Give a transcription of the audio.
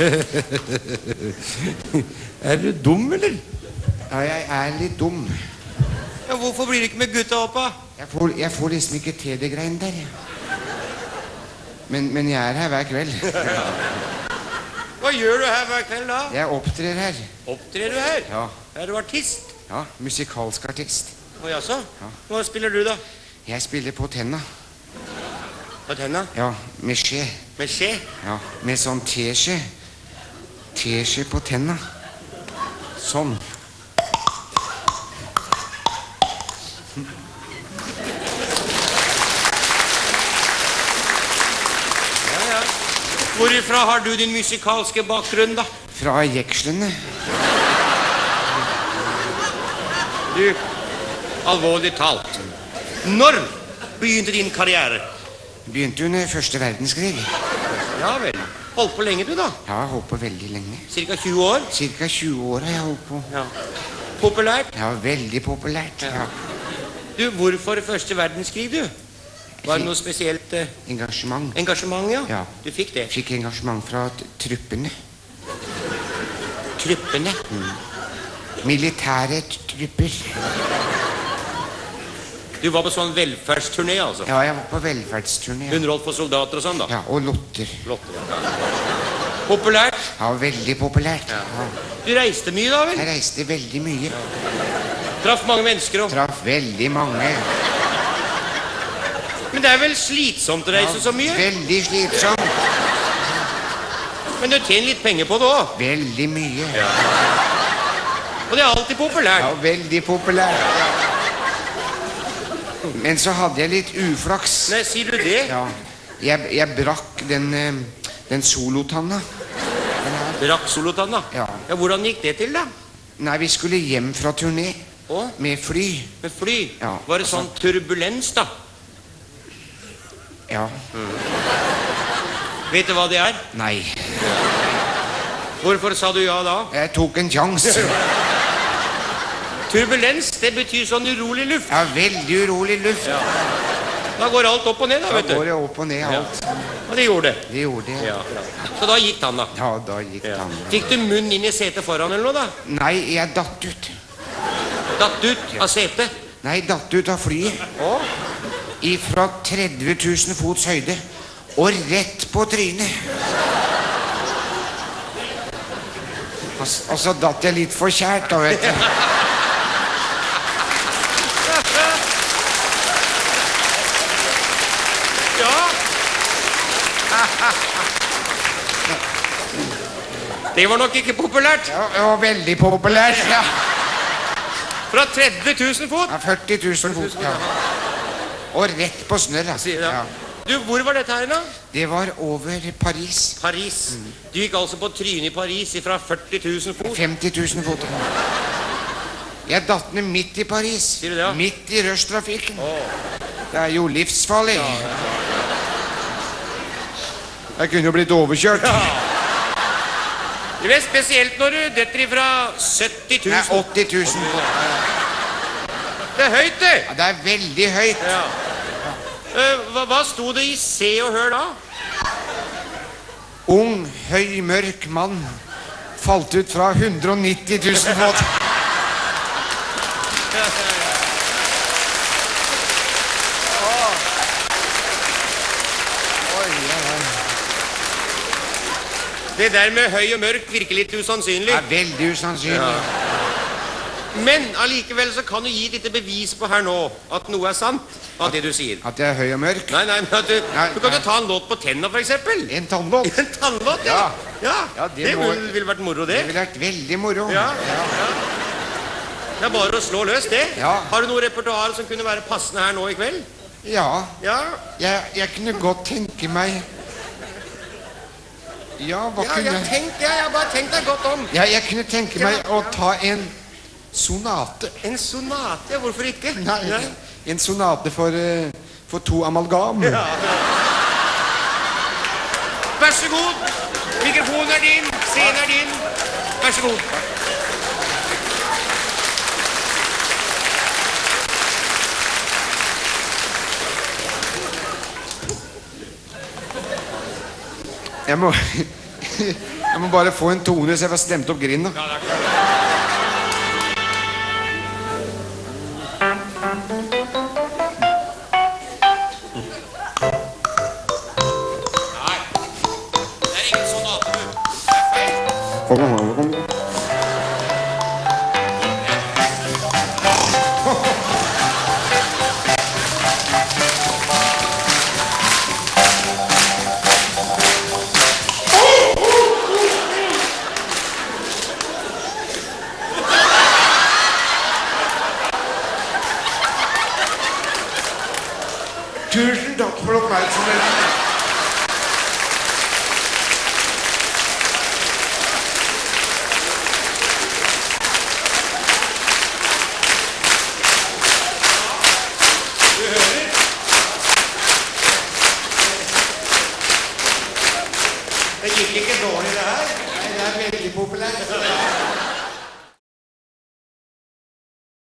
Er du dum, eller? Ja, jeg er litt dum. Ja, hvorfor blir du ikke med gutta opp, da? Jeg får liksom ikke til det greiene der. Men jeg er her hver kveld. Hva gjør du her hver kveld, da? Jeg opptrer her. Opptrer du her? Ja. Er du artist? Ja, musikalsk artist. Å, jaså? Ja. Hva spiller du, da? Jeg spiller på tenna. På tenna? Ja, med skje. Med skje? Ja, med sånn teskje. Teskje på tenna. Sånn. Hvorfra har du din musikalske bakgrunn, da? Fra jekslene. Du, alvorlig talt. Når begynte din karriere? Begynte under første verdenskrig. Ja vel. Holdt på lenge, du, da? Ja, jeg har holdt på veldig lenge. Cirka 20 år? Cirka 20 år har jeg holdt på. Ja. Populært? Ja, veldig populært. Ja. Du, hvorfor første verdenskrig, du? Var det noe spesielt engasjement? Engasjement, ja. Ja. Du fikk det? Fikk engasjement fra truppene. Truppene? Militære trupper. Du var på sånn velferdsturné, altså? Ja, jeg var på velferdsturné. Ja. Underholdt for soldater og sånn, da? Ja, og lotter. Lotter, ja. Populært? Ja, veldig populært. Ja. Ja. Du reiste mye, da, vel? Jeg reiste veldig mye. Traff mange mennesker og... Traff veldig mange. Men det er vel slitsomt å reise så mye? Veldig slitsomt. Men du tjener litt penger på det også? Veldig mye. Ja. Og det er alltid populært? Ja, veldig populært. Ja. Men så hadde jeg litt uflaks. Nei, sier du det? Ja. Jeg brakk den solotanna. Brakk solotanna? Ja. Ja, hvordan gikk det til, da? Nei, vi skulle hjem fra turné. Å? Med fly. Med fly? Ja. Var det sånn turbulens, da? Ja. Vet du hva det er? Nei. Hvorfor sa du ja da? Jeg tok en sjanse. Turbulens, det betyr sånn urolig luft. Ja, veldig urolig luft. Ja. Da går alt opp og ned, da, vet du. Da går det opp og ned alt. Ja. Og det gjorde det. Det gjorde det. Ja. Så da gikk han, da. Ja, da gikk Ja. han. Fikk du munn inn i setet foran eller noe, da? Nei, jeg datt ut. Datt ut av setet? Nei, datt ut av flyet. Å? Ifra 30 000 fots høyde. Og rett på trynet. Og så datt jeg litt for kjært, da, vet du. Ja. Det var nok ikke populært. Ja, det var veldig populært, ja. Fra 30 000 fot. Ja, 40 000 fot, ja. Og rett på snørr, altså. Ja. Du, hvor var dette her da? Det var over Paris. Paris. Du gikk altså på trynet i Paris fra 40 000 fot. 50 000 fot. Jeg datt ned midt i Paris. Sier du det, ja? Midt i rushtrafikken. Åh. Det er jo livsfarlig. Jeg kunne jo blitt overkjørt. Det er spesielt når du detter ifra 70 000. Nei, 80 000 fot. Det er høyt, det. Ja, det er veldig høyt. Ja. Hva sto det i Se og Hør da? Ung, høy, mørk mann falt ut fra 190 000 fot. Det der med høy og mørk virker litt usannsynlig. Det er veldig usannsynlig. Men allikevel så kan du gi et lite bevis på her nå at noe er sant av det du sier. At jeg er høy og mørk? Nei, men at du kan jo ta en låt på tenna, for eksempel. En tannlåt? En tannlåt, ja. Ja, det ville vært moro, det. Det ville vært veldig moro. Ja. Det er bare å slå løs, det. Ja. Har du noe repertoar som kunne være passende her nå i kveld? Ja. Ja. Jeg kunne godt tenke meg... Ja, hva kunne... Jeg har bare tenkt deg godt om. Ja, jeg kunne tenke meg å ta en sonate. En sonate? Hvorfor ikke? Nei, en sonate for to amalgam. Ja. Vær så god. Mikrofonen er din. Scenen er din. Vær så god. Jeg må... Jeg må bare få en tone så jeg får stemt opp grinda. Ja, det er klart. Nei, det er ingen sånn atebu. Det er feil. Tusen takk for oppmerksomheten. Det gikk ikke dårlig det her. Nei, det er veldig populært.